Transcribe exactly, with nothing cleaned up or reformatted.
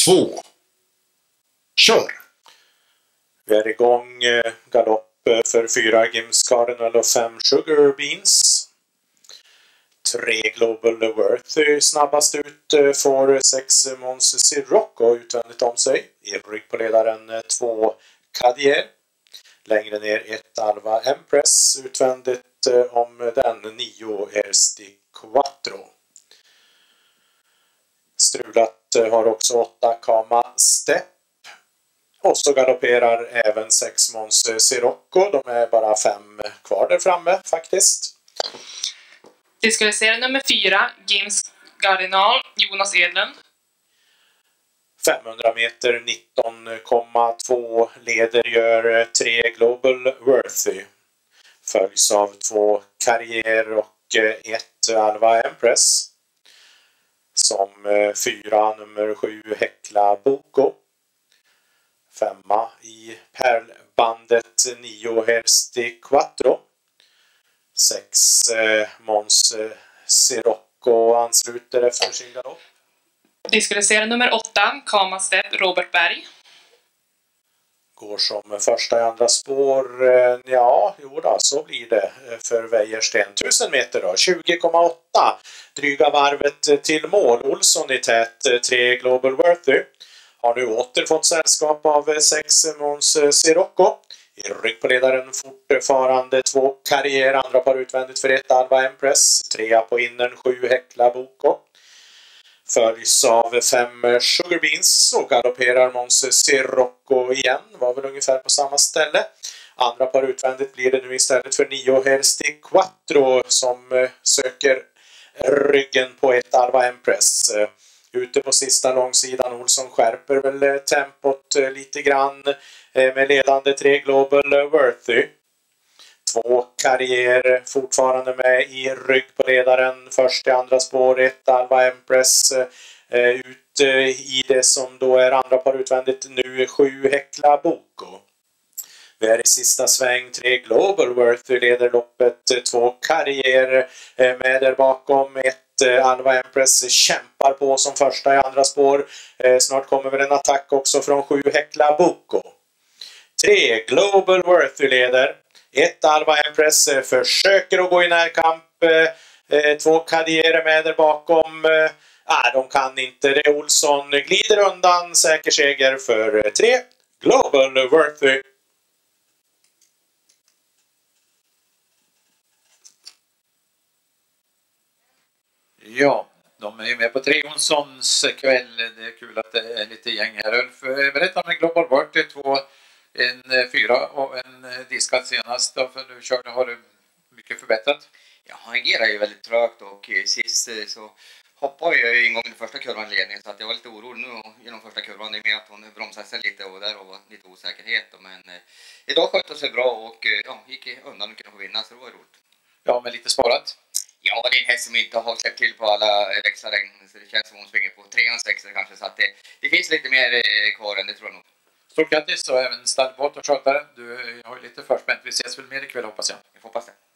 två. Kör! Vi är igång. Galopp för fyra Gims Cardinal och fem Sugar Beans. tre Global Worthy snabbast ut, får sex Mons Sirocco utvändigt om sig. I rygg på ledaren två Cadier. Längre ner ett Alva Empress utvändigt om den nio Ersti Quattro. Strulat har också åtta Kama Step. Och så galopperar även sex Mons Sirocco. De är bara fem kvar där framme faktiskt. Diskvalificerad nummer fyra, Gims Cardinal, Jonas Edlund. femhundra meter nitton komma två leder gör tre Global Worthy. Följs av två Carrier och ett Alva Empress. Som fyra nummer sju Hekla Boko. Femma i pärlbandet nio Ersti Quattro. Sex eh, Mons Sirocco ansluter efter sin galopp. Diskvalificerad nummer åtta, Kama Step, Robert Berg. Går som första i andra spår. Eh, ja, jo då, så blir det för Wäjersten. tusen meter då, tjugo komma åtta. Dryga varvet till mål. Olsson i tät, tre Global Worthy. Har nu åter fått sällskap av sex Mons Sirocco. I rygg på ledaren fortfarande två Carrier, andra par utvändigt för ett Alva Empress. Trea på innern, sju Hekla Boko. Följs av fem Sugar Beans. Så galopperar Mons Sirocco igen. Var väl ungefär på samma ställe. Andra par utvändigt blir det nu istället för nio Ersti Quattro som söker ryggen på ett Alva Empress. Ute på sista långsidan, Olsson skärper väl tempot lite grann med ledande tre Global Worthy. Två Carrier fortfarande med i rygg på ledaren. Först i andra spår, ett Alva Empress ut i det som då är andra par utvändigt nu, sju Hekla Boko. Vi är i sista sväng, tre Global Worthy leder loppet, två Carrier med där bakom, ett Alva Empress kämpar på som första i andra spår. Snart kommer väl en attack också från sju Hekla Boko. Tre Global Worthy leder. Ett Alva Empress försöker att gå i närkamp. Två Carrier med där bakom. Nej, de kan inte det. Olsson glider undan. Säker seger för tre Global Worthy. Ja, de är ju med på tre Jonssons kväll. Det är kul att det är lite gäng här. Ulf, berätta om Global Worthy, två, en fyra och en diskad senast. För du körde, har du mycket förbättrat? Ja, han agerar ju väldigt trögt och sist så hoppade jag ingång i första kurvan ledningen så att jag var lite orolig nu genom första kurvan. Det är med att hon bromsade sig lite och där var lite osäkerhet. Men eh, idag skötte sig bra och ja, gick undan och kunde få vinna, så det var roligt. Ja, men lite sparat. Ja, det är en häst som inte har släppt till på alla växlar, så det känns som hon springer på trean, sexan kanske, så att det, det finns lite mer kvar än det tror jag nog. Stort grattis och även stallbåt och skötare. Du har ju lite förspänt. Vi ses väl mer ikväll hoppas jag. Jag hoppas det.